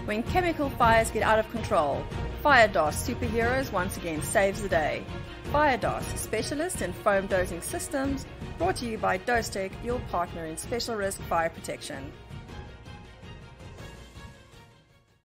When chemical fires get out of control, Firedos superheroes once again saves the day. Firedos, specialist in foam dosing systems, brought to you by Dostec, your partner in special risk fire protection.